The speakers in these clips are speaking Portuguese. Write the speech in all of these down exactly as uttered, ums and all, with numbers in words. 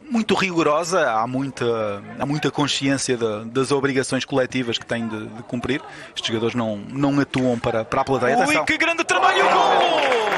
muito rigorosa, há muita, há muita consciência de, das obrigações coletivas que têm de, de cumprir. Estes jogadores não, não atuam para, para a plateia. Ui, que grande trabalho! Gol!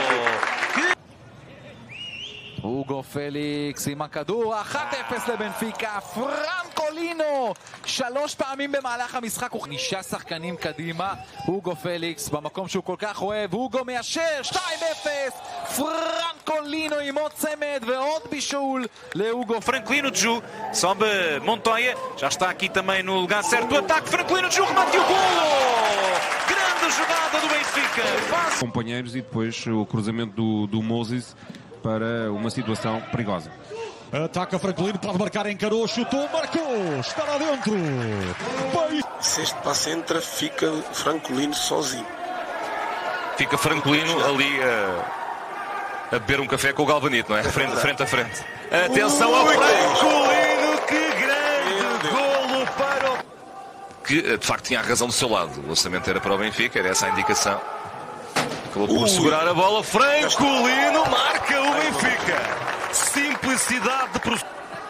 אוגו פליקס עם הכדור, אחת אפס לבנפיקה, פרנקולינו שלוש פעמים במהלך המשחק, הוא חמישה שחקנים קדימה, אוגו פליקס במקום שהוא כל כך אוהב, אוגו מיישר, שתיים אפס, פרנקולינו עם עוד צמד ועוד בישול לאוגו. Franculino Gluda Djú sobe Montoya, já está aqui também no lugar certo, o ataque, Franculino Gluda Djú remate e o golo! Grande jogada do Benfica! Faz... Companheiros e depois o cruzamento do, do Moses para uma situação perigosa. Ataca Franculino, pode marcar, encarou, chutou, marcou, está lá dentro. Se este passe entra, fica Franculino sozinho. Fica Franculino ali a, a beber um café com o Galvanito, não é? Frente, frente a frente. Atenção ao Franculino, que grande golo para o... Que de facto tinha a razão do seu lado. O lançamento era para o Benfica, era essa a indicação. Acabou por segurar a bola. Franculino marca o Benfica. Simplicidade de prof...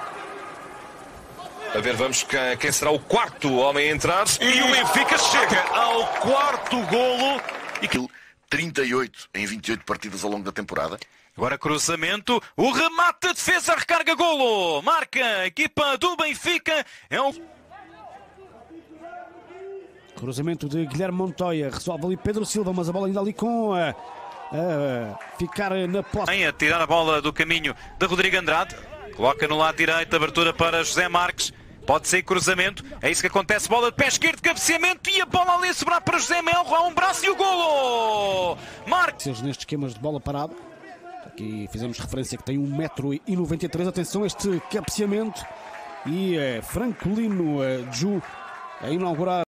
A ver, vamos quem, quem será o quarto homem a entrar. E o Benfica chega ao quarto golo. E aquilo, trinta e oito em vinte e oito partidas ao longo da temporada. Agora cruzamento, o remate, a defesa, recarga, golo. Marca a equipa do Benfica. É um... Cruzamento de Guilherme Montoya, resolve ali Pedro Silva, mas a bola ainda ali com a, a ficar na posse. A tirar a bola do caminho de Rodrigo Andrade, coloca no lado direito, abertura para José Marques, pode ser cruzamento, é isso que acontece, bola de pé esquerdo, cabeceamento e a bola ali a sobrar para José Melro, a um braço e o golo! Marques! Nestes esquemas de bola parada, aqui fizemos referência que tem um metro e noventa e três, atenção a este cabeceamento e é Franculino Djú a inaugurar